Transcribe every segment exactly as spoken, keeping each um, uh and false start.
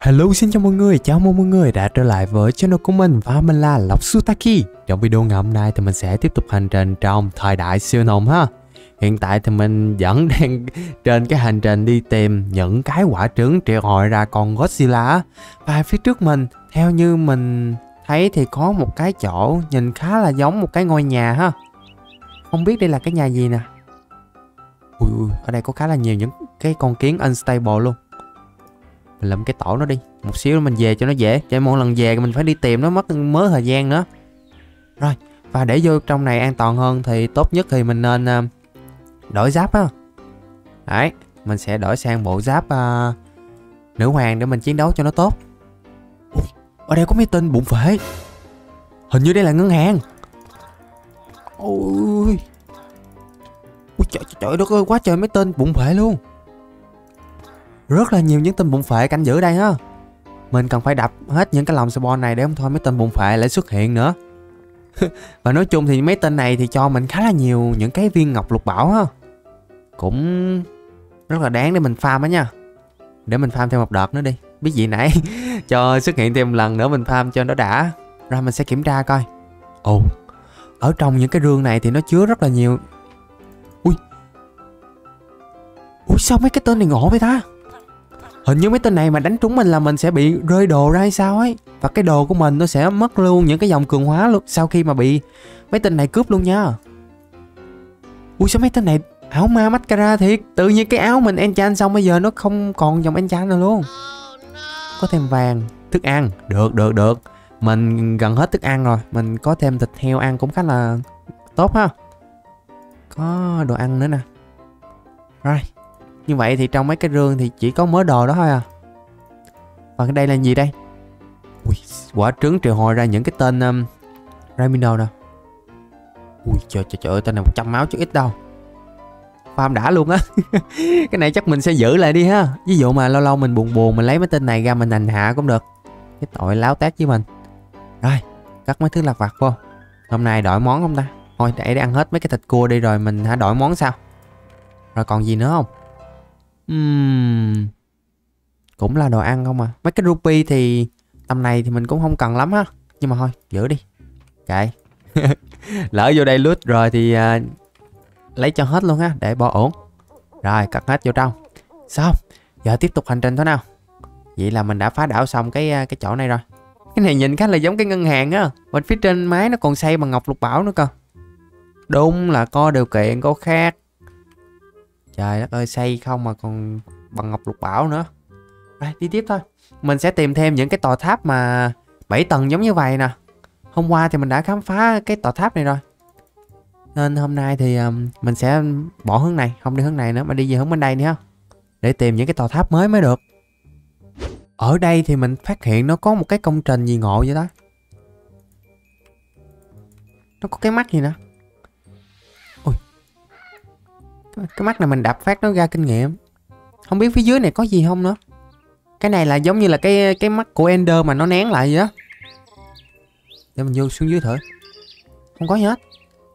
Hello, xin chào mọi người, chào mừng mọi người đã trở lại với channel của mình và mình là Lộc Sutaki. Trong video ngày hôm nay thì mình sẽ tiếp tục hành trình trong thời đại siêu nồng ha. Hiện tại thì mình vẫn đang trên cái hành trình đi tìm những cái quả trứng triệu hồi ra con Godzilla. Và phía trước mình, theo như mình thấy thì có một cái chỗ nhìn khá là giống một cái ngôi nhà ha. Không biết đây là cái nhà gì nè. Ui, ui, ở đây có khá là nhiều những cái con kiến unstable luôn. Mình làm cái tổ nó đi. Một xíu mình về cho nó dễ. Cho mỗi lần về mình phải đi tìm nó mất mớ thời gian nữa. Rồi. Và để vô trong này an toàn hơn thì tốt nhất thì mình nên uh, đổi giáp á. Đấy. Mình sẽ đổi sang bộ giáp uh, nữ hoàng để mình chiến đấu cho nó tốt. Ui, ở đây có mấy tên bụng phệ. Hình như đây là ngân hàng. Ôi. Ui trời, trời đất ơi, quá trời mấy tên bụng phệ luôn. Rất là nhiều những tên bụng phệ canh giữ đây ha. Mình cần phải đập hết những cái lòng spawn này để không thôi mấy tên bụng phệ lại xuất hiện nữa. Và nói chung thì mấy tên này thì cho mình khá là nhiều những cái viên ngọc lục bảo ha. Cũng rất là đáng để mình farm á nha. Để mình farm thêm một đợt nữa đi. Biết gì nãy cho xuất hiện thêm một lần nữa mình farm cho nó đã. Rồi mình sẽ kiểm tra coi. Ồ, ở trong những cái rương này thì nó chứa rất là nhiều. Ui. Ui sao mấy cái tên này ngộ vậy ta? Hình như mấy tên này mà đánh trúng mình là mình sẽ bị rơi đồ ra hay sao ấy. Và cái đồ của mình nó sẽ mất luôn những cái dòng cường hóa luôn sau khi mà bị mấy tên này cướp luôn nha. Ui sao mấy tên này áo ma mascara thiệt. Tự nhiên cái áo mình enchant xong bây giờ nó không còn dòng enchant nào luôn. Có thêm vàng, thức ăn. Được, được, được. Mình gần hết thức ăn rồi. Mình có thêm thịt heo ăn cũng khá là tốt ha. Có đồ ăn nữa nè. Rồi. Như vậy thì trong mấy cái rương thì chỉ có mớ đồ đó thôi à. Và cái đây là gì đây? Ui, quả trứng triệu hồi ra những cái tên um, Raimundo nè. Ui trời trời trời, tên này một trăm máu chứ ít đâu. Farm đã luôn á. Cái này chắc mình sẽ giữ lại đi ha. Ví dụ mà lâu lâu mình buồn buồn mình lấy mấy tên này ra mình hành hạ cũng được. Cái tội láo tát với mình. Rồi, cắt mấy thứ lặt vặt vô. Hôm nay đổi món không ta? Thôi để để ăn hết mấy cái thịt cua đi rồi mình hãy đổi món sao. Rồi còn gì nữa không? Uhm. Cũng là đồ ăn không à. Mấy cái rupee thì tầm này thì mình cũng không cần lắm ha. Nhưng mà thôi giữ đi. Kệ. Lỡ vô đây loot rồi thì uh, lấy cho hết luôn ha. Để bỏ ổn. Rồi cắt hết vô trong. Xong. Giờ tiếp tục hành trình thôi nào. Vậy là mình đã phá đảo xong cái cái chỗ này rồi. Cái này nhìn khá là giống cái ngân hàng á. Bên phía trên mái nó còn xây bằng ngọc lục bảo nữa cơ. Đúng là có điều kiện có khác. Trời đất ơi, xây không mà còn bằng ngọc lục bảo nữa. Rồi đi tiếp thôi. Mình sẽ tìm thêm những cái tòa tháp mà bảy tầng giống như vậy nè. Hôm qua thì mình đã khám phá cái tòa tháp này rồi. Nên hôm nay thì um, mình sẽ bỏ hướng này. Không đi hướng này nữa mà đi về hướng bên đây nữa. Để tìm những cái tòa tháp mới mới được. Ở đây thì mình phát hiện nó có một cái công trình gì ngộ vậy đó. Nó có cái mắt gì nè. Cái mắt này mình đập phát nó ra kinh nghiệm. Không biết phía dưới này có gì không nữa. Cái này là giống như là cái cái mắt của Ender mà nó nén lại vậy đó. Để mình vô xuống dưới thử. Không có gì hết.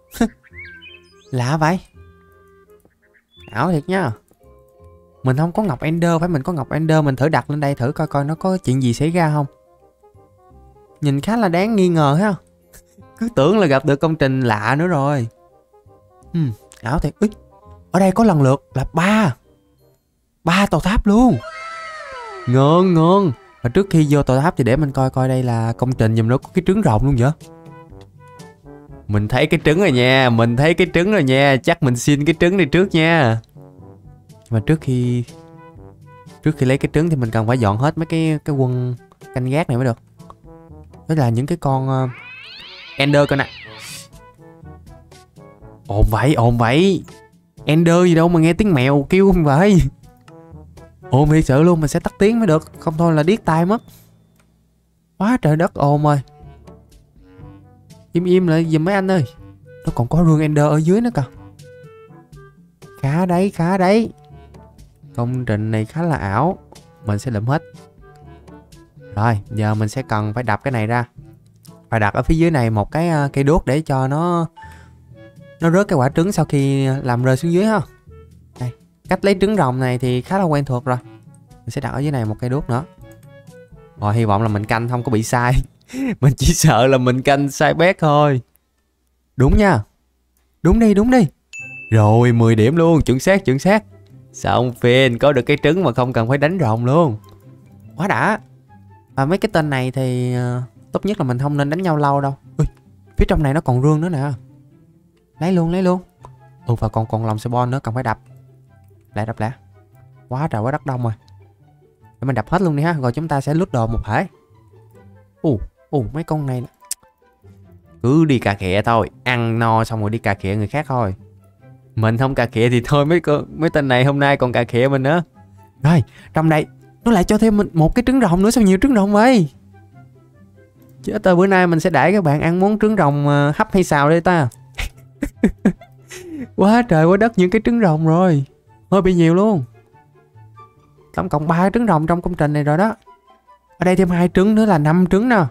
Lạ vậy. Ảo thiệt nha. Mình không có ngọc Ender. Phải mình có ngọc Ender. Mình thử đặt lên đây thử coi coi nó có chuyện gì xảy ra không. Nhìn khá là đáng nghi ngờ ha. Cứ tưởng là gặp được công trình lạ nữa rồi. Hmm, ảo thiệt. Úi, ở đây có lần lượt là ba ba tòa tháp luôn. Ngon ngon. Và trước khi vô tòa tháp thì để mình coi coi đây là công trình giùm nó có cái trứng rồng luôn vậy. Mình thấy cái trứng rồi nha. Mình thấy cái trứng rồi nha. Chắc mình xin cái trứng này trước nha. Mà trước khi Trước khi lấy cái trứng thì mình cần phải dọn hết mấy cái cái quân canh gác này mới được. Đó là những cái con uh, Ender coi nè. Ồn vậy ồn vậy. Ender gì đâu mà nghe tiếng mèo kêu không vậy. Ồn thiệt sự luôn. Mình sẽ tắt tiếng mới được. Không thôi là điếc tai mất. Quá trời đất ồn rồi. Im im lại giùm mấy anh ơi. Nó còn có rương Ender ở dưới nữa kìa. Khá đấy khá đấy. Công trình này khá là ảo. Mình sẽ lượm hết. Rồi giờ mình sẽ cần phải đập cái này ra. Phải đặt ở phía dưới này một cái cây đuốc để cho nó Nó rớt cái quả trứng sau khi làm rơi xuống dưới ha. Đây, cách lấy trứng rồng này thì khá là quen thuộc rồi. Mình sẽ đặt ở dưới này một cây đuốc nữa. Rồi hy vọng là mình canh không có bị sai. Mình chỉ sợ là mình canh sai bét thôi. Đúng nha. Đúng đi, đúng đi. Rồi mười điểm luôn, chuẩn xác, chuẩn xác. Xong phim, có được cái trứng mà không cần phải đánh rồng luôn. Quá đã. Và mấy cái tên này thì uh, tốt nhất là mình không nên đánh nhau lâu đâu. Ui, phía trong này nó còn rương nữa nè. Lấy luôn, lấy luôn. Ừ, và còn còn lòng spawn nữa, cần phải đập. Lại đập lại. Quá trời quá đất đông rồi. Để mình đập hết luôn đi ha, rồi chúng ta sẽ lút đồ một thể. Ù, ù, mấy con này cứ đi cà khịa thôi, ăn no xong rồi đi cà khịa người khác thôi. Mình không cà khịa thì thôi, mấy con mấy tên này hôm nay còn cà khịa mình nữa. Rồi, trong đây nó lại cho thêm mình một cái trứng rồng nữa, sao nhiều trứng rồng vậy? Chứ tới bữa nay mình sẽ để các bạn ăn món trứng rồng uh, hấp hay xào đây ta. Quá trời quá đất những cái trứng rồng rồi. Hơi bị nhiều luôn. Tổng cộng ba trứng rồng trong công trình này rồi đó. Ở đây thêm hai trứng nữa là năm trứng nè.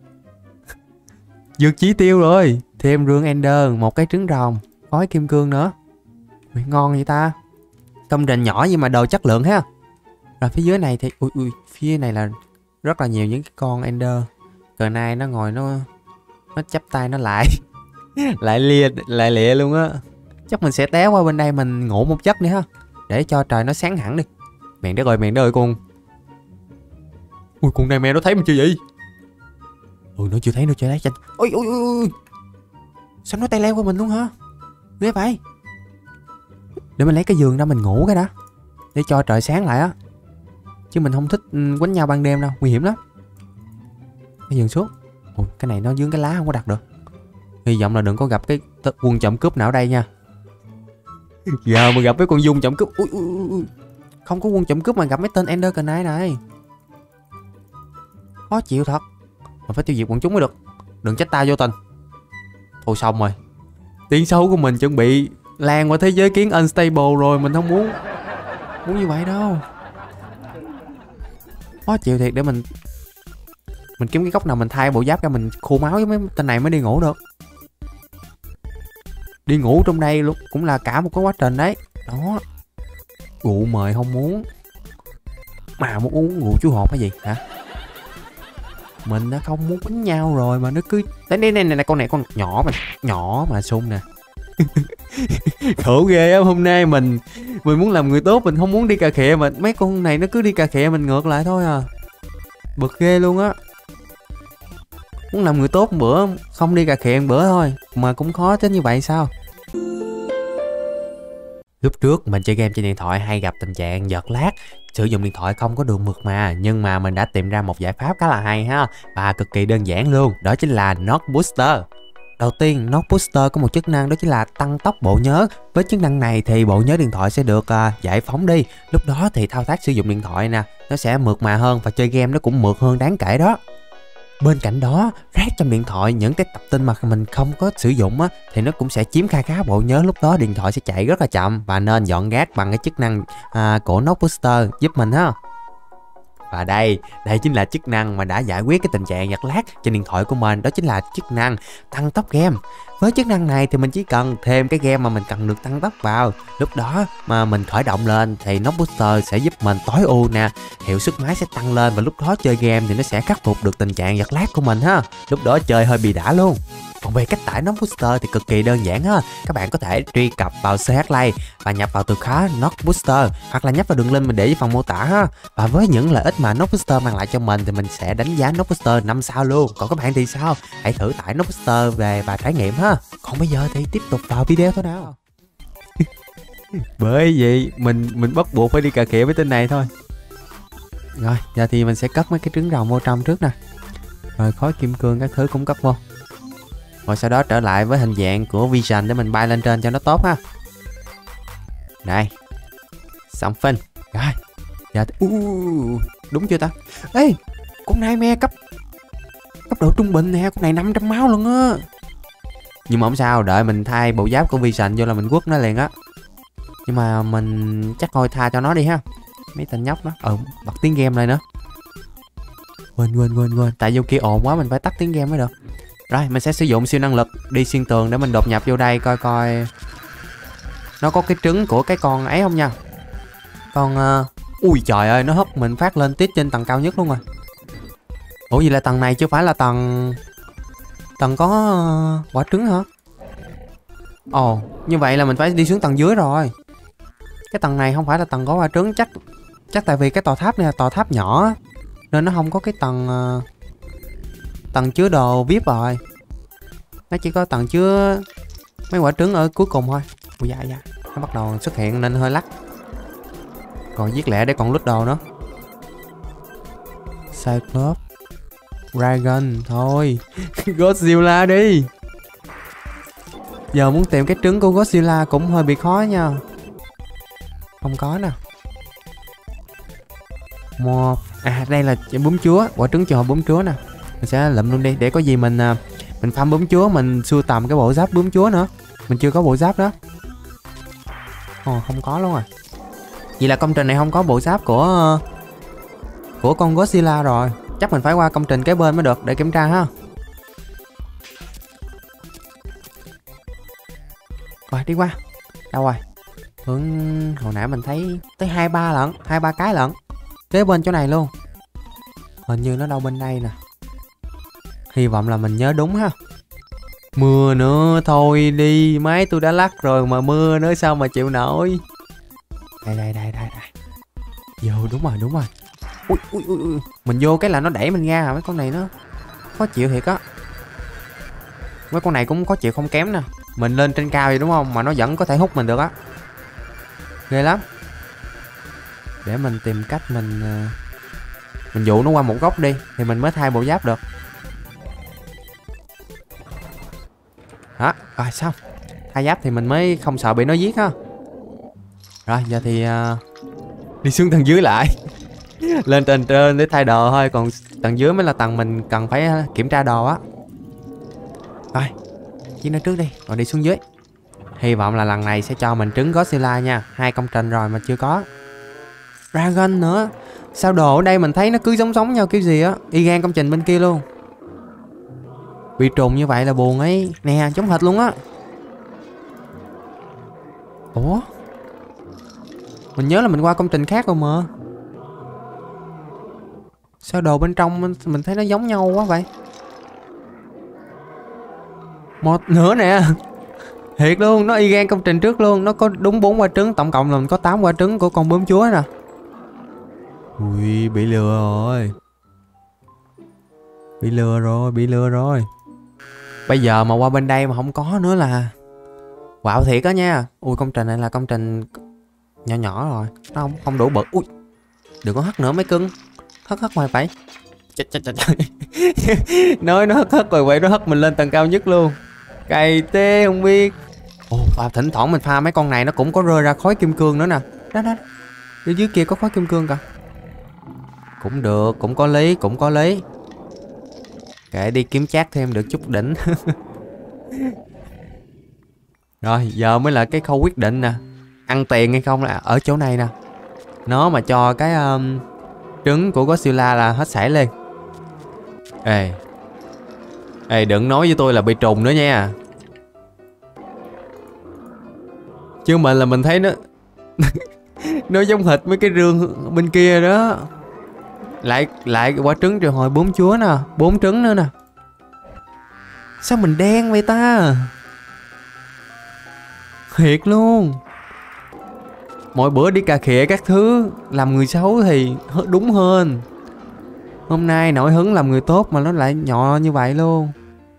Vượt chỉ tiêu rồi. Thêm rương ender, một cái trứng rồng, khói kim cương nữa. Ui, ngon vậy ta. Công trình nhỏ nhưng mà đồ chất lượng ha. Rồi phía dưới này thì ui ui, phía này là rất là nhiều những cái con ender. Cờ này nó ngồi nó nó chắp tay nó lại. lại lia lại lịa luôn á. Chắc mình sẽ té qua bên đây mình ngủ một giấc nữa ha, để cho trời nó sáng hẳn đi. Mẹ đất ơi, mẹ đất ơi con. Ui, con này mẹ nó thấy mình chưa vậy? Ui, nó chưa thấy, nó chưa thấy. Ôi ôi ôi, sao nó tay leo qua mình luôn hả? Ghê vậy. Để mình lấy cái giường ra mình ngủ cái đã, để cho trời sáng lại á. Chứ mình không thích quánh nhau ban đêm đâu, nguy hiểm lắm. Cái giường xuống. Ui, cái này nó dướng cái lá không có đặt được. Hy vọng là đừng có gặp cái quân trộm cướp nào ở đây nha. Giờ mà gặp cái con dung trộm cướp. Ui, ui, ui. Không có quân trộm cướp mà gặp mấy tên Ender Knight này. Khó chịu thật. Mình phải tiêu diệt bọn chúng mới được. Đừng trách ta vô tình. Thôi xong rồi. Tiếng xấu của mình chuẩn bị lan qua thế giới kiến unstable rồi. Mình không muốn muốn như vậy đâu. Khó chịu thiệt. Để mình Mình kiếm cái góc nào mình thay bộ giáp ra, mình khô máu với mấy tên này mới đi ngủ được. Đi ngủ trong đây luôn cũng là cả một cái quá trình đấy. Đó. Rượu mời không muốn. Mà muốn uống rượu chú hột hay gì hả? Mình đã không muốn đánh nhau rồi mà nó cứ đây đây này này con này con nhỏ mà nhỏ mà sung nè. Khổ ghê á. Hôm nay mình mình muốn làm người tốt, mình không muốn đi cà khịa mà mấy con này nó cứ đi cà khịa mình ngược lại thôi à. Bực ghê luôn á. Muốn làm người tốt một bữa, không đi cà khịa một bữa thôi mà cũng khó tới như vậy sao? Lúc trước mình chơi game trên điện thoại hay gặp tình trạng giật lag, sử dụng điện thoại không có đường mượt mà, nhưng mà mình đã tìm ra một giải pháp khá là hay ha, và cực kỳ đơn giản luôn, đó chính là Knock Booster. Đầu tiên, Knock Booster có một chức năng đó chính là tăng tốc bộ nhớ. Với chức năng này thì bộ nhớ điện thoại sẽ được uh, giải phóng đi. Lúc đó thì thao tác sử dụng điện thoại nè, nó sẽ mượt mà hơn và chơi game nó cũng mượt hơn đáng kể đó. Bên cạnh đó, rác trong điện thoại, những cái tập tin mà mình không có sử dụng á, thì nó cũng sẽ chiếm kha khá bộ nhớ, lúc đó điện thoại sẽ chạy rất là chậm, và nên dọn rác bằng cái chức năng à, của Knock Booster giúp mình ha. Và đây, đây chính là chức năng mà đã giải quyết cái tình trạng giật lag trên điện thoại của mình, đó chính là chức năng tăng tốc game. Với chức năng này thì mình chỉ cần thêm cái game mà mình cần được tăng tốc vào, lúc đó mà mình khởi động lên thì Knock Booster sẽ giúp mình tối ưu nè, hiệu suất máy sẽ tăng lên, và lúc đó chơi game thì nó sẽ khắc phục được tình trạng giật lag của mình ha. Lúc đó chơi hơi bị đã luôn. Còn về cách tải Knock Booster thì cực kỳ đơn giản ha. Các bạn có thể truy cập vào xê hát Play và nhập vào từ khóa Knock Booster, hoặc là nhấp vào đường link mình để dưới phần mô tả ha. Và với những lợi ích mà Knock Booster mang lại cho mình thì mình sẽ đánh giá Knock Booster năm sao luôn. Còn các bạn thì sao? Hãy thử tải Knock Booster về và trải nghiệm ha. Còn bây giờ thì tiếp tục vào video thôi nào. Bởi vì mình mình bắt buộc phải đi cà khịa với tên này thôi. Rồi, giờ thì mình sẽ cất mấy cái trứng rồng vô trong trước nè. Rồi khói kim cương các thứ cũng cất vô. Rồi sau đó trở lại với hình dạng của Vision để mình bay lên trên cho nó tốt ha. Đây. Xong phinh. Rồi. Giờ thì... uh, đúng chưa ta? Ê, con Nightmare cấp cấp độ trung bình nè, con này năm trăm máu luôn á. Nhưng mà không sao, đợi mình thay bộ giáp của Vision vô là mình quất nó liền á. Nhưng mà mình chắc thôi tha cho nó đi ha. Mấy tên nhóc đó. Ừ, bật tiếng game lại nữa. Quên quên quên quên, tại vô kia ồn quá mình phải tắt tiếng game mới được. Rồi, mình sẽ sử dụng siêu năng lực đi xuyên tường để mình đột nhập vô đây coi coi nó có cái trứng của cái con ấy không nha. Con uh... ui trời ơi, nó hất mình phát lên tít trên tầng cao nhất luôn rồi. Ủa gì là tầng này chứ phải là tầng tầng có uh, quả trứng hả? Ồ, như vậy là mình phải đi xuống tầng dưới rồi. Cái tầng này không phải là tầng có quả trứng. Chắc chắc tại vì cái tòa tháp này là tòa tháp nhỏ nên nó không có cái tầng uh, tầng chứa đồ vi ai pi rồi. Nó chỉ có tầng chứa mấy quả trứng ở cuối cùng thôi. Ui da da, nó bắt đầu xuất hiện nên hơi lắc. Còn giết lẹ để còn lút đồ nữa. Cyclops, Dragon thôi. Godzilla đi. Giờ muốn tìm cái trứng của Godzilla cũng hơi bị khó nha. Không có nè. Một à, đây là bướm chúa, quả trứng cho bướm chúa nè. Mình sẽ lụm luôn đi để có gì mình mình farm bướm chúa, mình sưu tầm cái bộ giáp bướm chúa nữa. Mình chưa có bộ giáp đó. Ồ, không có luôn à. Vậy là công trình này không có bộ giáp của của con Godzilla rồi. Chắc mình phải qua công trình kế bên mới được để kiểm tra ha. Rồi đi qua. Đâu rồi? Hướng hồi nãy mình thấy tới hai ba lận, hai ba cái lận. Kế bên chỗ này luôn. Hình như nó đâu bên đây nè. Hy vọng là mình nhớ đúng ha. Mưa nữa thôi đi, máy tôi đã lắc rồi mà mưa nữa sao mà chịu nổi. Đây đây đây đây đây. Vô đúng rồi, đúng rồi. Ui ui ui ui. Mình vô cái là nó đẩy mình ra à, mấy con này nó khó chịu thiệt á. Mấy con này cũng khó chịu không kém nè. Mình lên trên cao vậy đúng không, mà nó vẫn có thể hút mình được á. Ghê lắm. Để mình tìm cách mình mình dụ nó qua một góc đi thì mình mới thay bộ giáp được. Đó, rồi xong. Thay giáp thì mình mới không sợ bị nó giết ha. Rồi giờ thì uh, đi xuống tầng dưới lại. Lên tầng trên để thay đồ thôi, còn tầng dưới mới là tầng mình cần phải kiểm tra đồ á. Rồi, chiến nó trước đi, rồi đi xuống dưới. Hy vọng là lần này sẽ cho mình trứng Godzilla nha. Hai công trình rồi mà chưa có Dragon nữa. Sao đồ ở đây mình thấy nó cứ giống giống nhau kiểu gì á, y gan công trình bên kia luôn. Bị trùng như vậy là buồn ấy. Nè, giống hệt luôn á. Ủa, mình nhớ là mình qua công trình khác rồi mà. Sao đồ bên trong mình thấy nó giống nhau quá vậy? Một nữa nè. Thiệt luôn, nó y gan công trình trước luôn. Nó có đúng bốn quả trứng, tổng cộng là mình có tám quả trứng của con bướm chúa nè. Ui, bị lừa rồi. Bị lừa rồi, bị lừa rồi. Bây giờ mà qua bên đây mà không có nữa là quạo thiệt á nha. Ui, công trình này là công trình nhỏ nhỏ rồi, nó không không đủ bự. Ui, đừng có hất nữa mấy cưng. Hất hất ngoài vậy. Trời, trời, trời, trời. Nói nó hất hất rồi vậy, nó hất mình lên tầng cao nhất luôn. Cày tê không biết. Ồ, và thỉnh thoảng mình pha mấy con này nó cũng có rơi ra khói kim cương nữa nè. Đó đó, ở dưới kia có khói kim cương kìa. Cũng được, cũng có lý, cũng có lý. Kệ đi kiếm chát thêm được chút đỉnh. Rồi giờ mới là cái khâu quyết định nè. Ăn tiền hay không là ở chỗ này nè. Nó mà cho cái um, trứng của Godzilla là hết sảy lên. Ê Ê đừng nói với tôi là bị trùng nữa nha. Chứ mình là mình thấy nó nó giống hệt mấy cái rương bên kia đó. Lại lại quả trứng rồi hồi bướm chúa nè. Bốn trứng nữa nè. Sao mình đen vậy ta? Thiệt luôn. Mỗi bữa đi cà khịa các thứ làm người xấu thì đúng hơn. Hôm nay nổi hứng làm người tốt mà nó lại nhọ như vậy luôn.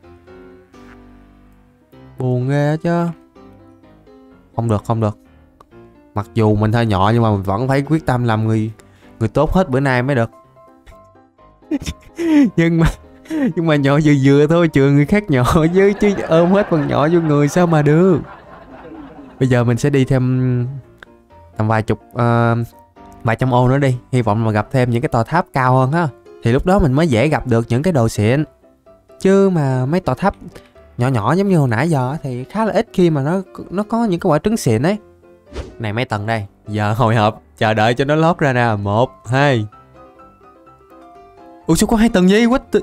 Buồn ghê chứ. Không được, không được. Mặc dù mình hơi nhọ nhưng mà mình vẫn phải quyết tâm làm người người tốt hết bữa nay mới được. Nhưng mà Nhưng mà nhỏ vừa vừa thôi, chừa người khác nhỏ chứ chứ ôm hết phần nhỏ vô người sao mà được. Bây giờ mình sẽ đi thêm tầm vài chục uh, vài trăm ô nữa đi. Hy vọng mà gặp thêm những cái tòa tháp cao hơn ha. Thì lúc đó mình mới dễ gặp được những cái đồ xịn. Chứ mà mấy tòa tháp nhỏ nhỏ giống như hồi nãy giờ thì khá là ít khi mà nó nó có những cái quả trứng xịn ấy. Này mấy tầng đây. Giờ hồi hộp chờ đợi cho nó lót ra nè. Một, hai. Ủa sao có hai tầng vậy? What the...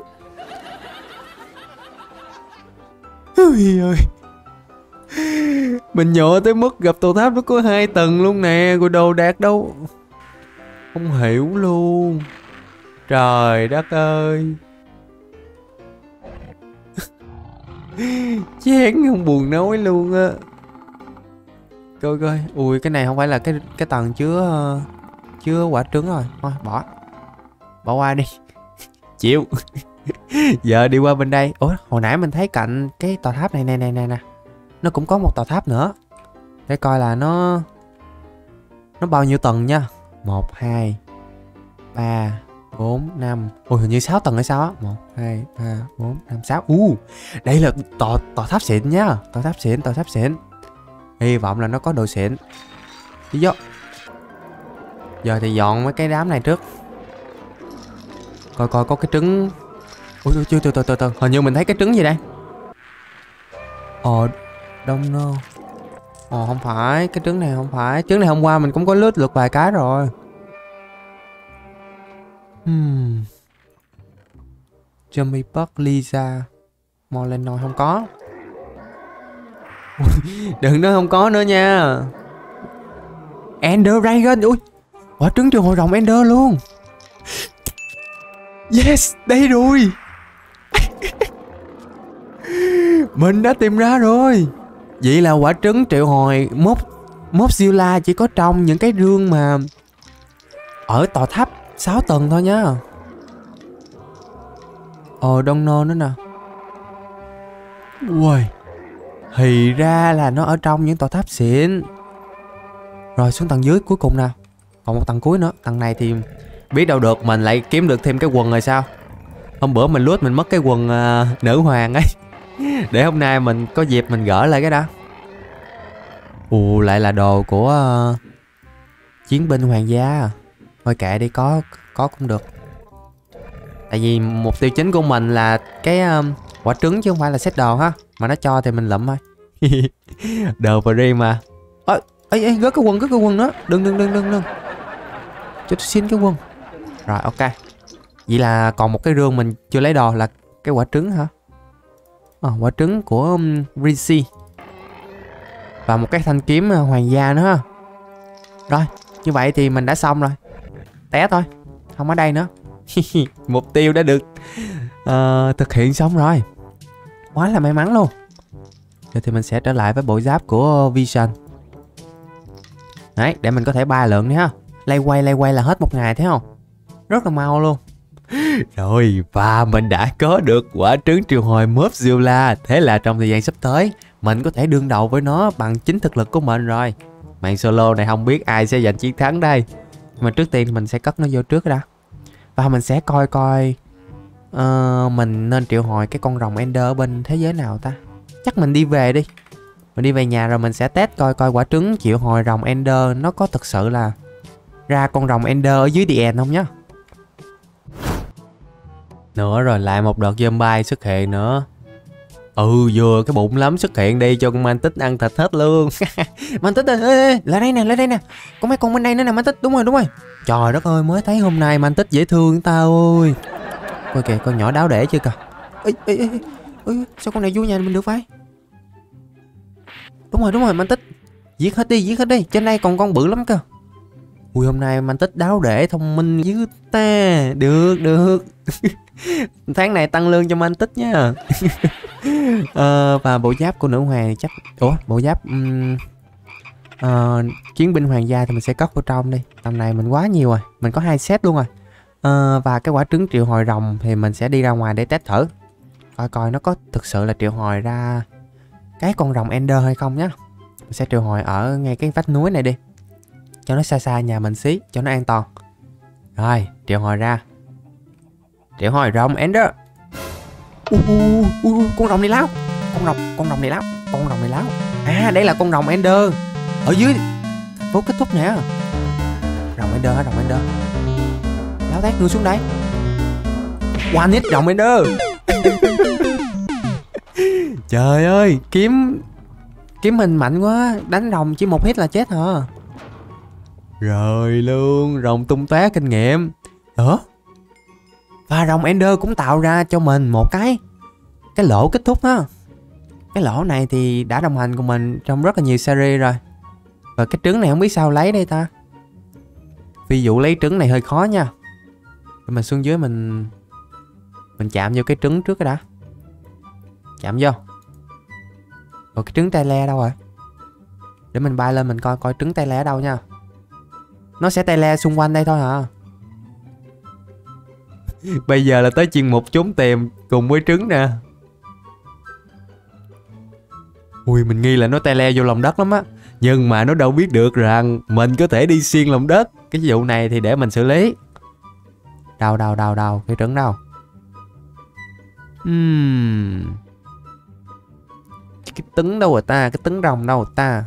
Ôi ơi. Mình nhỏ tới mức gặp tòa tháp nó có hai tầng luôn nè. Rồi đồ đạc đâu. Không hiểu luôn. Trời đất ơi. Chán không buồn nói luôn á. Coi coi. Ui cái này không phải là cái cái tầng chứa chứa quả trứng rồi. Thôi bỏ. Bỏ qua đi. Chịu. Giờ đi qua bên đây. Ủa hồi nãy mình thấy cạnh cái tòa tháp này nè nè nè nè. Nó cũng có một tòa tháp nữa. Để coi là nó nó bao nhiêu tầng nha. Một, hai, ba, bốn, năm. Ôi hình như sáu tầng hay sao á. Một, hai, ba, bốn, năm, sáu. U, đây là tòa, tòa tháp xịn nha. Tòa tháp xịn, tòa tháp xịn. Hy vọng là nó có độ xịn. Đi vô. Giờ thì dọn mấy cái đám này trước. Coi coi có cái trứng. Ui chưa từ từ từ từ. Hình như mình thấy cái trứng gì đây. Ồ đông no. Ồ không phải. Cái trứng này không phải. Trứng này hôm qua mình cũng có lướt lượt vài cái rồi. Hmm. Jimmy Buck, Lisa Moleno không có. Đừng nói không có nữa nha. Ender Dragon. Ui quả trứng trường hội rồng Ender luôn. Yes, đây rồi. Mình đã tìm ra rồi. Vậy là quả trứng triệu hồi mốt Mothzilla chỉ có trong những cái rương mà ở tòa tháp sáu tầng thôi nhá. Ờ don't know nữa nè. Ui, thì ra là nó ở trong những tòa tháp xịn. Rồi xuống tầng dưới cuối cùng nào. Còn một tầng cuối nữa. Tầng này thì biết đâu được mình lại kiếm được thêm cái quần rồi sao. Hôm bữa mình lút mình mất cái quần uh, nữ hoàng ấy. Để hôm nay mình có dịp mình gỡ lại cái đó. Ồ lại là đồ của uh, chiến binh hoàng gia. Thôi kệ đi, có có cũng được. Tại vì mục tiêu chính của mình là cái uh, quả trứng chứ không phải là set đồ ha. Mà nó cho thì mình lụm thôi. Đồ free mà. Ê, ê, ê, gớt cái quần, gớt cái quần đó. Đừng, đừng, đừng, đừng, đừng. Cho tôi xin cái quần. Rồi, ok. Vậy là còn một cái rương mình chưa lấy đồ là cái quả trứng hả? À, quả trứng của um, Rincy. Và một cái thanh kiếm uh, hoàng gia nữa ha. Rồi, như vậy thì mình đã xong rồi. Té thôi, không ở đây nữa. Mục tiêu đã được uh, thực hiện xong rồi. Quá là may mắn luôn. Giờ thì mình sẽ trở lại với bộ giáp của Vision. Đấy, để mình có thể bay lượn đi ha. Lay quay lay quay là hết một ngày thấy không? Rất là mau luôn. Rồi, và mình đã có được quả trứng triệu hồi Mothzilla. Thế là trong thời gian sắp tới mình có thể đương đầu với nó bằng chính thực lực của mình rồi. Màn solo này không biết ai sẽ giành chiến thắng đây. Nhưng mà trước tiên mình sẽ cất nó vô trước đã. Và mình sẽ coi coi uh, mình nên triệu hồi cái con rồng Ender ở bên thế giới nào ta. Chắc mình đi về đi. Mình đi về nhà rồi mình sẽ test coi coi quả trứng triệu hồi rồng Ender nó có thực sự là ra con rồng Ender ở dưới The End không nhá. Nữa rồi lại một đợt zombie xuất hiện nữa. Ừ vừa cái bụng lắm xuất hiện đi cho con Mantis ăn thịt hết luôn. Mantis ơi, ê, ê, lại đây nè, lại đây nè. Có mấy con bên đây nữa nè Mantis, đúng rồi, đúng rồi. Trời đất ơi, mới thấy hôm nay Mantis dễ thương ta ơi. Coi kìa, con nhỏ đáo để chưa kìa. Ê, ê, ê, ê, sao con này vô nhà mình được phải? Đúng rồi, đúng rồi Mantis. Giết hết đi, giết hết đi, trên đây còn con bự lắm cơ. Ui hôm nay Mantis đáo để thông minh dữ ta. Được, được. Tháng này tăng lương cho Mantis nha. ờ, Và bộ giáp của nữ hoàng chắc. Ủa bộ giáp um, uh, chiến binh hoàng gia thì mình sẽ cất vào trong đi. Tầm này mình quá nhiều rồi. Mình có hai set luôn rồi. uh, Và cái quả trứng triệu hồi rồng thì mình sẽ đi ra ngoài để test thử. Coi coi nó có thực sự là triệu hồi ra cái con rồng Ender hay không nhá. Mình sẽ triệu hồi ở ngay cái vách núi này đi, cho nó xa xa nhà mình xí, cho nó an toàn. Rồi triệu hồi ra. Triệu hồi rồng Ender. uh, uh, uh, uh, Con rồng này láo. Con rồng Con rồng này láo. Con rồng này láo. À đây là con rồng Ender ở dưới phố kết thúc nè. Rồng Ender hả? Rồng Ender láo tát ngươi xuống đây. One hit rồng Ender. Trời ơi, kiếm kiếm mình mạnh quá, đánh rồng chỉ một hit là chết hả? Rồi luôn, rồng tung tóe kinh nghiệm. Ủa? Và rồng Ender cũng tạo ra cho mình một cái cái lỗ kết thúc á. Cái lỗ này thì đã đồng hành cùng mình trong rất là nhiều series rồi. Và cái trứng này không biết sao lấy đây ta. Ví dụ lấy trứng này hơi khó nha. Rồi mình xuống dưới mình mình chạm vô cái trứng trước cái đã. Chạm vô. Rồi cái trứng tay le đâu rồi? Để mình bay lên mình coi coi trứng tay le ở đâu nha. Nó sẽ tay le xung quanh đây thôi hả? Bây giờ là tới chuyên mục trốn tìm cùng với trứng nè. Ui, mình nghi là nó tay le vô lòng đất lắm á. Nhưng mà nó đâu biết được rằng mình có thể đi xuyên lòng đất. Cái vụ này thì để mình xử lý. Đâu đâu đâu đâu, cái trứng đâu? Uhm. Cái trứng đâu rồi ta? Cái trứng rồng đâu rồi ta?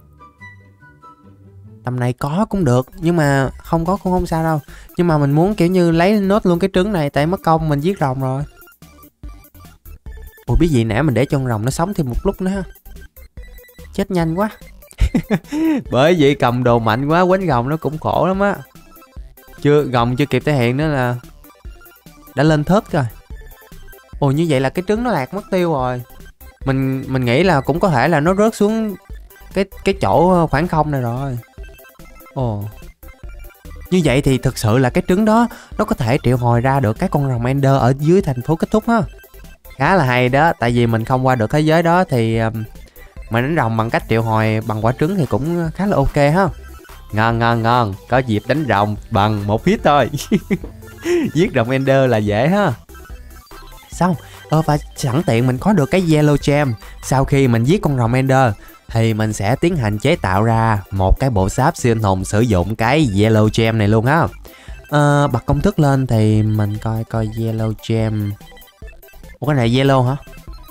Tầm này có cũng được, nhưng mà không có cũng không sao đâu. Nhưng mà mình muốn kiểu như lấy nốt luôn cái trứng này, tại mất công mình giết rồng rồi. Ủa biết gì nãy mình để cho con rồng nó sống thêm một lúc nữa ha. Chết nhanh quá. Bởi vì cầm đồ mạnh quá quánh rồng nó cũng khổ lắm á. Chưa rồng chưa kịp thể hiện nữa là đã lên thớt rồi. Ồ, như vậy là cái trứng nó lạc mất tiêu rồi. Mình mình nghĩ là cũng có thể là nó rớt xuống cái cái chỗ khoảng không này rồi. Ồ. Như vậy thì thực sự là cái trứng đó nó có thể triệu hồi ra được cái con rồng Ender ở dưới thành phố kết thúc ha. Khá là hay đó, tại vì mình không qua được thế giới đó thì mà đánh rồng bằng cách triệu hồi bằng quả trứng thì cũng khá là ok ha. Ngon ngon ngon, có dịp đánh rồng bằng một hit thôi. Giết rồng Ender là dễ ha. Xong, ờ và sẵn tiện mình có được cái Yellow Gem. Sau khi mình giết con rồng Ender thì mình sẽ tiến hành chế tạo ra một cái bộ giáp siêu anh hùng sử dụng cái Yellow Gem này luôn ha. Ờ, bật công thức lên thì mình coi coi Yellow Gem. Ủa cái này Yellow hả?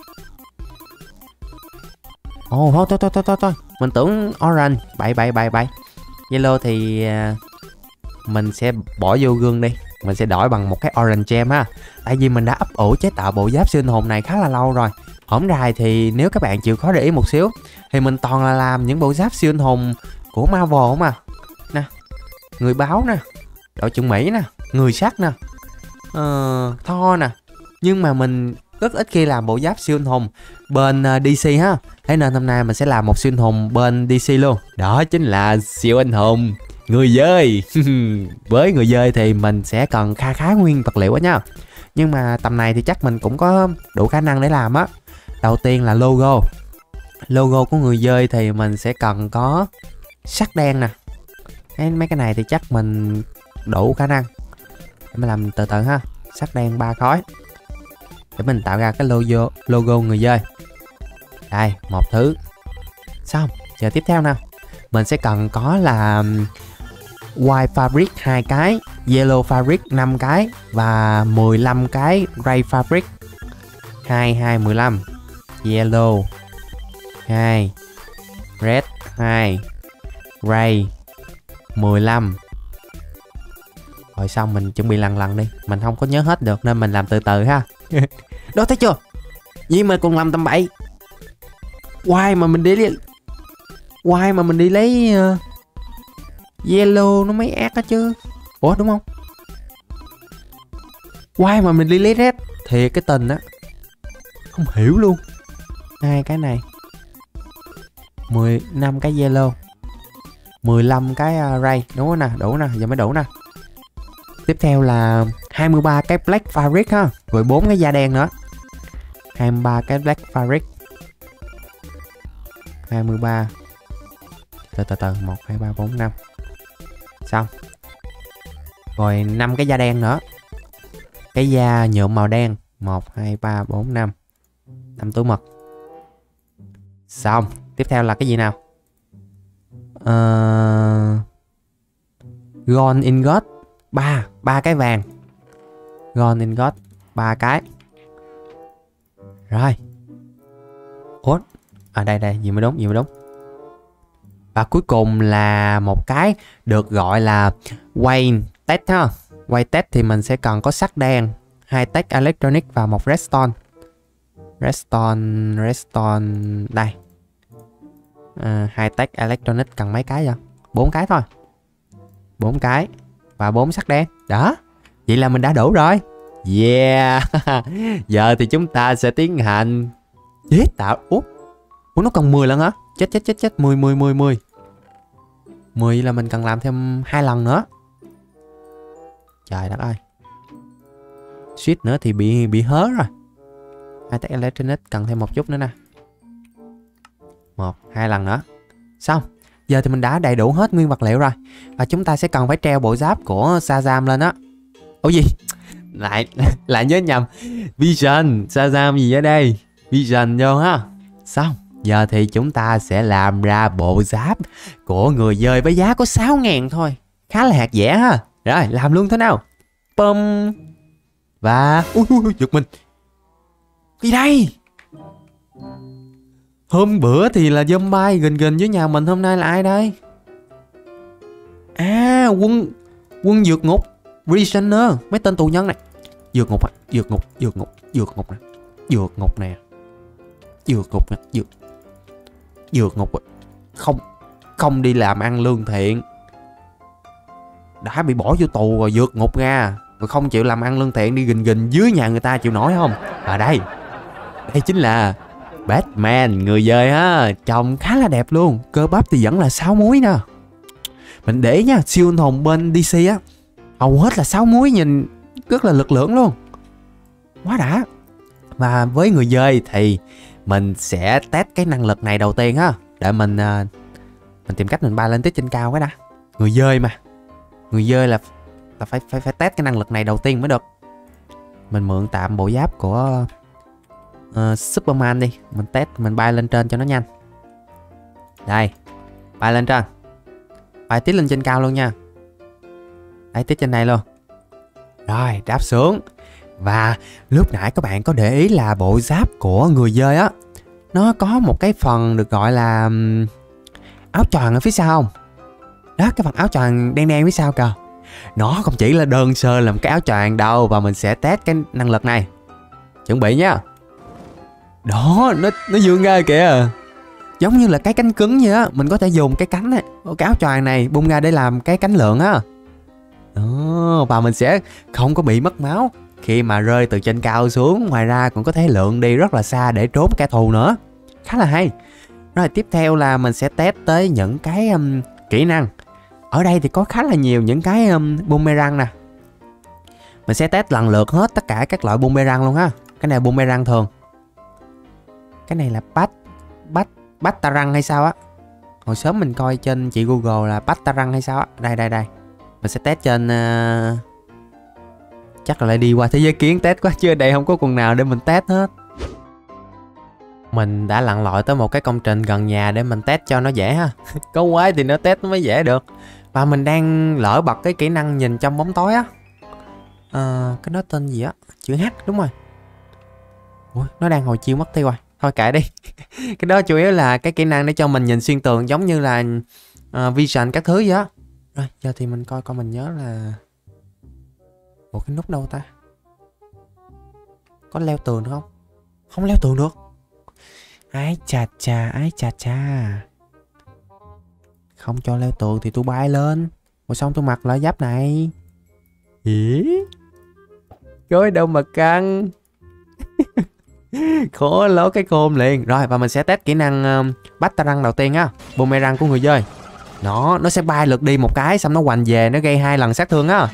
Ồ thôi thôi thôi thôi thôi thôi, mình tưởng Orange. Bậy bậy bậy bậy. Yellow thì mình sẽ bỏ vô gương đi. Mình sẽ đổi bằng một cái Orange Gem ha. Tại vì mình đã ấp ủ chế tạo bộ giáp siêu anh hùng này khá là lâu rồi. Hổm rày thì nếu các bạn chịu khó để ý một xíu thì mình toàn là làm những bộ giáp siêu anh hùng của Marvel mà. Nè, người báo nè, đội trưởng Mỹ nè, người sắt nè, ờ, Thor nè. Nhưng mà mình rất ít khi làm bộ giáp siêu anh hùng bên uh, đê xê ha. Thế nên hôm nay mình sẽ làm một siêu anh hùng bên đê xê luôn. Đó chính là siêu anh hùng người dơi. Với người dơi thì mình sẽ cần kha khá nguyên vật liệu á nha. Nhưng mà tầm này thì chắc mình cũng có đủ khả năng để làm á. Đầu tiên là logo. Logo của người dơi thì mình sẽ cần có sắt đen nè. Mấy cái này thì chắc mình đủ khả năng. Để mình làm từ từ ha. Sắt đen ba khối. Để mình tạo ra cái logo logo người dơi. Đây, một thứ. Xong, giờ tiếp theo nào. Mình sẽ cần có là white fabric hai cái, yellow fabric năm cái và mười lăm cái gray fabric. hai hai mười lăm. Yellow hai, red hai, gray mười lăm. Rồi xong mình chuẩn bị lần lần đi. Mình không có nhớ hết được nên mình làm từ từ ha. Đó thấy chưa? Vì mà còn làm tầm bậy. Why mà mình đi lấy Why mà mình đi lấy uh, yellow nó mới ác á chứ. Ủa đúng không? Why mà mình đi lấy red. Thiệt cái tình á. Không hiểu luôn. Hai cái này, mười lăm cái yellow, mười lăm cái uh, ray. Đúng nè, đủ nè, giờ mới đủ nè. Tiếp theo là hai mươi ba cái black fabric ha. Rồi bốn cái da đen nữa. hai mươi ba cái black fabric. hai mươi ba. Từ từ từ, một, hai, ba, bốn, năm. Xong. Rồi năm cái da đen nữa. Cái da nhuộm màu đen. một, hai, ba, bốn, năm. năm túi mật. Xong. Tiếp theo là cái gì nào? Ờ... Gold ingot. ba, ba cái vàng. Gold ingot, ba cái. Rồi. Ủa? À đây đây, gì mới đúng, gì mới đúng. Và cuối cùng là một cái được gọi là Wayne test ha. Wayne test thì mình sẽ cần có sắt đen, hai tech electronic và một redstone. Redstone, redstone đây. À, hai tech electronic cần mấy cái vậy? Bốn cái thôi. Bốn cái và bốn sắt đen. Đó. Vậy là mình đã đủ rồi. Yeah. Giờ thì chúng ta sẽ tiến hành chế tạo. Ủa? Ủa nó còn mười lần hả? Chết chết chết chết. mười mười mười mười. mười là mình cần làm thêm hai lần nữa. Trời đất ơi. Suýt nữa thì bị bị hớ rồi. Hai tech electronic cần thêm một chút nữa nè. Một, hai lần nữa. Xong. Giờ thì mình đã đầy đủ hết nguyên vật liệu rồi. Và chúng ta sẽ cần phải treo bộ giáp của Shazam lên á. Ủa gì? Lại lại nhớ nhầm. Vision, Shazam gì ở đây? Vision vô ha. Xong. Giờ thì chúng ta sẽ làm ra bộ giáp của người dơi với giá có sáu ngàn thôi. Khá là hạt rẻ ha. Rồi, làm luôn thế nào. Pum. Và... Ui, ui, ui, giật mình. Gì đây? Hôm bữa thì là zombie gần gần với nhà mình, hôm nay là ai đây? À, quân quân vượt ngục Prisoner, mấy tên tù nhân này. Vượt ngục, vượt ngục, vượt ngục, vượt ngục nè. Vượt ngục nè. Vượt ngục nè, vượt. Vượt ngục. Không không đi làm ăn lương thiện. Đã bị bỏ vô tù rồi vượt ngục ra. Rồi không chịu làm ăn lương thiện đi gình gình dưới nhà người ta chịu nổi không? Và đây. Đây chính là Batman, người dơi ha. Trông khá là đẹp luôn. Cơ bắp thì vẫn là sáu múi nè. Mình để nha, siêu anh hùng bên đê xê á, hầu hết là sáu múi, nhìn rất là lực lượng luôn. Quá đã. Và với người dơi thì mình sẽ test cái năng lực này đầu tiên ha. Để mình Mình tìm cách mình bay lên tới trên cao cái đã. Người dơi mà. Người dơi là là phải phải phải test cái năng lực này đầu tiên mới được. Mình mượn tạm bộ giáp của uh, Superman đi. Mình test, mình bay lên trên cho nó nhanh. Đây. Bay lên trên. Bay tiếp lên trên cao luôn nha. Đấy, tiếp trên này luôn. Rồi, đáp xuống. Và lúc nãy các bạn có để ý là bộ giáp của người dơi á, nó có một cái phần được gọi là um, áo choàng ở phía sau không? Đó, cái phần áo choàng đen đen phía sau kìa. Nó không chỉ là đơn sơ làm cái áo choàng đâu. Và mình sẽ test cái năng lực này. Chuẩn bị nha. Đó, nó nó vươn ra kìa. Giống như là cái cánh cứng vậy á. Mình có thể dùng cái cánh này, cái áo choàng này bung ra để làm cái cánh lượn á. Đó, và mình sẽ không có bị mất máu khi mà rơi từ trên cao xuống. Ngoài ra cũng có thể lượn đi rất là xa để trốn kẻ thù nữa. Khá là hay. Rồi tiếp theo là mình sẽ test tới những cái um, kỹ năng. Ở đây thì có khá là nhiều những cái um, boomerang nè. Mình sẽ test lần lượt hết tất cả các loại boomerang luôn ha. Cái này là boomerang thường. Cái này là bat bat batarang hay sao á. Hồi sớm mình coi trên chị Google là batarang hay sao á. Đây đây đây. Mình sẽ test trên uh... chắc là lại đi qua thế giới kiến test quá, chứ ở đây không có con nào để mình test hết. Mình đã lặn lội tới một cái công trình gần nhà để mình test cho nó dễ ha. Có quái thì nó test nó mới dễ được. Và mình đang lỡ bật cái kỹ năng nhìn trong bóng tối á. À, cái đó tên gì á? Chữ H đúng rồi. Ủa, nó đang hồi chiêu mất tiêu rồi. Thôi kệ đi. Cái đó chủ yếu là cái kỹ năng để cho mình nhìn xuyên tường, giống như là uh, vision các thứ vậy á. Rồi giờ thì mình coi coi mình nhớ là ủa cái nút đâu ta? Có leo tường được không? Không leo tường được. Ái chà chà, ái chà chà. Không cho leo tường thì tôi bay lên. Rồi xong tôi mặc loại giáp này. Ý? Gối đâu mà căng. Khó lố cái côn liền. Rồi và mình sẽ test kỹ năng uh, batarang đầu tiên á. Boomerang của người chơi. Nó, nó sẽ bay lượt đi một cái, xong nó hoành về, nó gây hai lần sát thương á.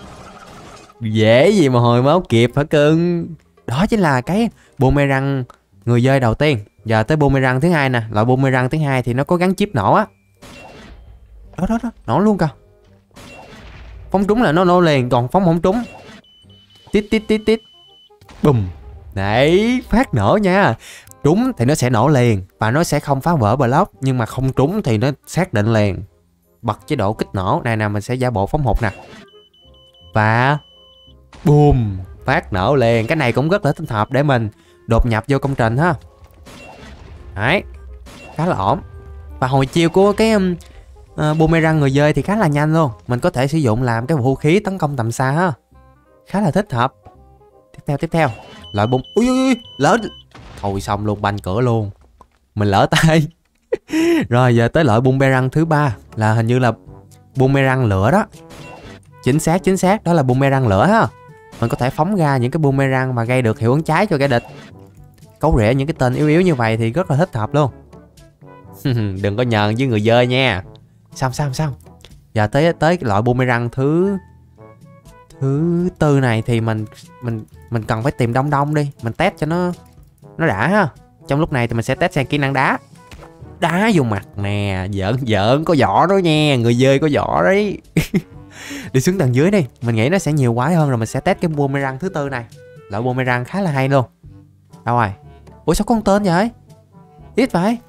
Dễ gì mà hồi máu kịp hả cưng. Đó chính là cái boomerang người chơi đầu tiên. Giờ tới boomerang thứ hai nè. Loại boomerang thứ hai thì nó có gắn chip nổ á. Đó đó đó, nổ luôn kìa. Phóng trúng là nó nổ liền, còn phóng không trúng tít tít tít tít bùm. Đấy, phát nổ nha. Trúng thì nó sẽ nổ liền và nó sẽ không phá vỡ block, nhưng mà không trúng thì nó xác định liền. Bật chế độ kích nổ. Này nè, mình sẽ giả bộ phóng hụt nè. Và boom, phát nổ liền. Cái này cũng rất là thích hợp để mình đột nhập vô công trình ha. Đấy, khá là ổn. Và hồi chiêu của cái um, uh, boomerang người dơi thì khá là nhanh luôn. Mình có thể sử dụng làm cái vũ khí tấn công tầm xa ha. Khá là thích hợp. Tiếp theo tiếp theo loại bom. Ui ui ui, lỡ. Thôi xong luôn, banh cửa luôn. Mình lỡ tay. Rồi giờ tới loại boomerang thứ ba là hình như là boomerang lửa đó. Chính xác chính xác, đó là boomerang lửa ha. Mình có thể phóng ra những cái boomerang mà gây được hiệu ứng cháy cho kẻ địch. Cấu rễ những cái tên yếu yếu như vậy thì rất là thích hợp luôn. Đừng có nhờn với người dơi nha. Xong xong xong. Giờ tới tới cái loại boomerang thứ thứ tư này thì mình mình mình cần phải tìm đông đông đi, mình test cho nó nó đã ha. Trong lúc này thì mình sẽ test sang kỹ năng đá. đá vô mặt nè. Giỡn giỡn, có vỏ đó nha, người dơi có vỏ đấy. Đi xuống tầng dưới đi, mình nghĩ nó sẽ nhiều quái hơn, rồi mình sẽ test cái boomerang thứ tư này. Loại boomerang khá là hay luôn. Đâu rồi? Ủa sao có con tên vậy? Ít vậy.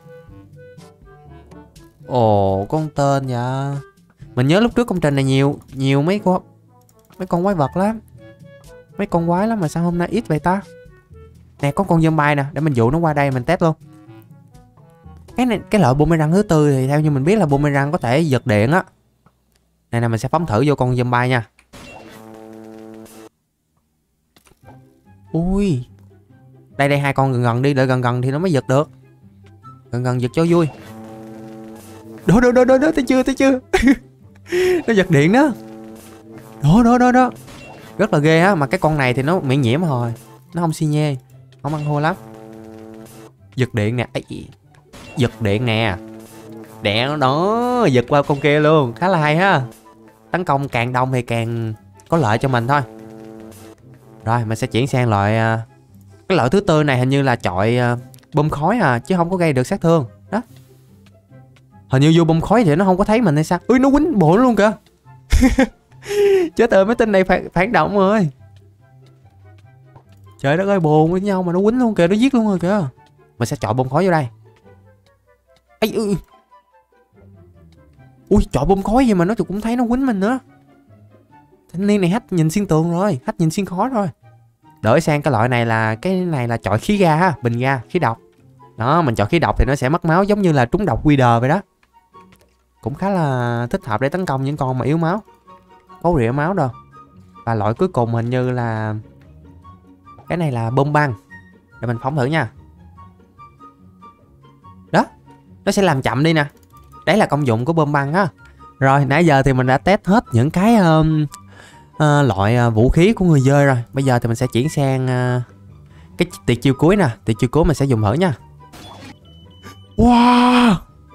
Ồ, con tên vậy. Mình nhớ lúc trước công trình này nhiều nhiều mấy con mấy con quái vật lắm. Mấy con quái lắm mà sao hôm nay ít vậy ta? Nè, có con zombie nè, để mình dụ nó qua đây mình test luôn. Cái này, cái loại boomerang thứ tư thì theo như mình biết là boomerang có thể giật điện á. Này nè, mình sẽ phóng thử vô con zombie nha. Ui. Đây đây, hai con gần gần đi, đợi gần gần thì nó mới giật được. Gần gần giật cho vui. Đó đó đó đó, đó thấy chưa, thấy chưa? Nó giật điện đó. Đó đó đó đó. Rất là ghê á, mà cái con này thì nó miễn nhiễm rồi. Nó không xi nhê, không ăn thua lắm. Giật điện nè. Ây, giật điện nè. Đẹo đó, giật qua con kia luôn, khá là hay ha. Tấn công càng đông thì càng có lợi cho mình thôi. Rồi mình sẽ chuyển sang loại uh, cái loại thứ tư này hình như là chọi uh, bơm khói à, chứ không có gây được sát thương. Đó. Hình như vô bơm khói thì nó không có thấy mình hay sao. Ui, nó quýnh bộ luôn kìa. Chết ơi, mấy tên này phản, phản động rồi. Trời đất ơi, buồn với nhau mà nó quýnh luôn kìa, nó giết luôn rồi kìa. Mình sẽ chọi bơm khói vô đây. Ây, ui. Ui, chọi bơm khói vậy mà nó cũng thấy nó quýnh mình nữa. Thanh niên này hack nhìn xuyên tường rồi, hack nhìn xuyên khói rồi. Đổi sang cái loại này là cái này là chọi khí ga ha, bình ga, khí độc. Đó, mình chọi khí độc thì nó sẽ mất máu giống như là trúng độc Wither vậy đó. Cũng khá là thích hợp để tấn công những con mà yếu máu, có rỉa máu đâu. Và loại cuối cùng hình như là cái này là bom băng. Để mình phóng thử nha. Đó, nó sẽ làm chậm đi nè. Đấy là công dụng của bom băng á. Rồi, nãy giờ thì mình đã test hết những cái um, uh, loại uh, vũ khí của người chơi rồi. Bây giờ thì mình sẽ chuyển sang uh, cái tuyệt chiêu cuối nè. Tuyệt chiêu cuối mình sẽ dùng thử nha. Wow,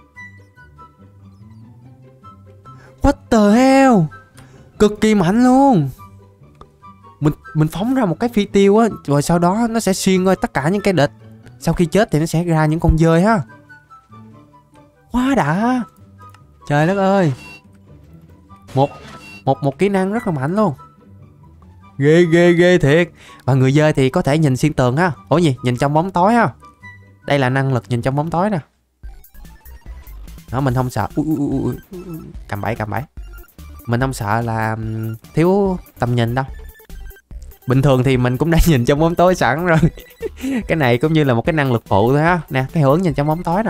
what the hell, cực kỳ mạnh luôn. Mình mình phóng ra một cái phi tiêu á, rồi sau đó nó sẽ xuyên qua tất cả những cái địch. Sau khi chết thì nó sẽ ra những con dơi ha. Quá đã. Trời đất ơi. Một một một kỹ năng rất là mạnh luôn. Ghê ghê ghê thiệt. Và người dơi thì có thể nhìn xuyên tường ha. Ủa gì, nhìn trong bóng tối ha. Đây là năng lực nhìn trong bóng tối nè. Đó, mình không sợ. Ui, ui, ui. Cầm bẫy cầm bẫy. Mình không sợ là thiếu tầm nhìn đâu. Bình thường thì mình cũng đã nhìn trong bóng tối sẵn rồi. Cái này cũng như là một cái năng lực phụ thôi ha. Nè, cái hướng nhìn trong bóng tối nè.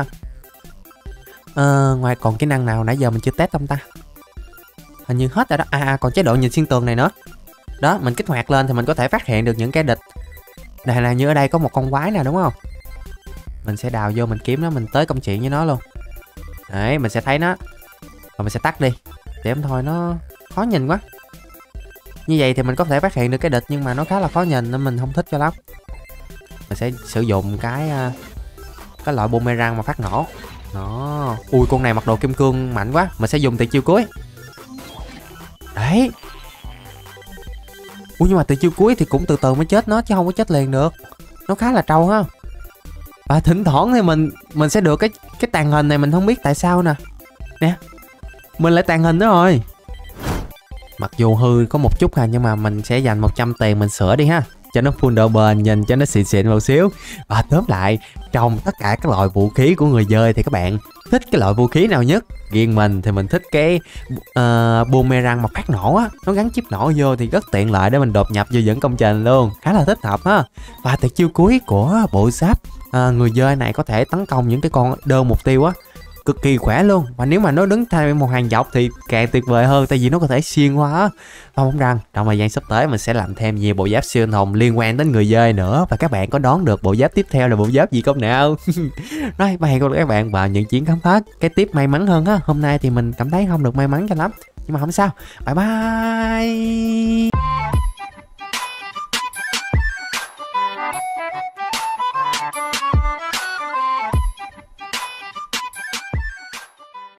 Ờ, ngoài còn kỹ năng nào nãy giờ mình chưa test không ta? Hình như hết rồi đó. À, còn chế độ nhìn xuyên tường này nữa. Đó, mình kích hoạt lên thì mình có thể phát hiện được những cái địch. Đây là như ở đây có một con quái nè, đúng không? Mình sẽ đào vô, mình kiếm nó, mình tới công chuyện với nó luôn. Đấy, mình sẽ thấy nó. Rồi mình sẽ tắt đi. Để thôi, nó khó nhìn quá. Như vậy thì mình có thể phát hiện được cái địch, nhưng mà nó khá là khó nhìn nên mình không thích cho lắm. Mình sẽ sử dụng cái cái loại boomerang mà phát nổ. Đó. Ui, con này mặc đồ kim cương mạnh quá. Mình sẽ dùng tuyệt chiêu cuối. Đấy. Ui, nhưng mà tuyệt chiêu cuối thì cũng từ từ mới chết nó, chứ không có chết liền được. Nó khá là trâu ha. Và thỉnh thoảng thì mình mình sẽ được cái cái tàn hình này, mình không biết tại sao nè. Nè, mình lại tàn hình đó rồi. Mặc dù hư có một chút ha, nhưng mà mình sẽ dành một trăm tiền mình sửa đi ha, cho nó full độ bền, nhìn cho nó xịn xịn một xíu. Và tóm lại, trong tất cả các loại vũ khí của người chơi thì các bạn thích cái loại vũ khí nào nhất? Riêng mình thì mình thích cái uh, boomerang mà phát nổ á, nó gắn chip nổ vô thì rất tiện lợi để mình đột nhập vô dẫn công trình luôn, khá là thích hợp ha. Và tuyệt chiêu cuối của bộ giáp uh, người chơi này có thể tấn công những cái con đơn mục tiêu á, cực kỳ khỏe luôn. Và nếu mà nó đứng theo một hàng dọc thì càng tuyệt vời hơn, tại vì nó có thể xuyên qua á. Và mong rằng trong thời gian sắp tới mình sẽ làm thêm nhiều bộ giáp siêu anh hùng liên quan đến người chơi nữa. Và các bạn có đoán được bộ giáp tiếp theo là bộ giáp gì không nào? Rồi, và hẹn gặp lại các bạn vào những chuyến khám phá cái tiếp may mắn hơn ha. Hôm nay thì mình cảm thấy không được may mắn cho lắm, nhưng mà không sao. Bye bye.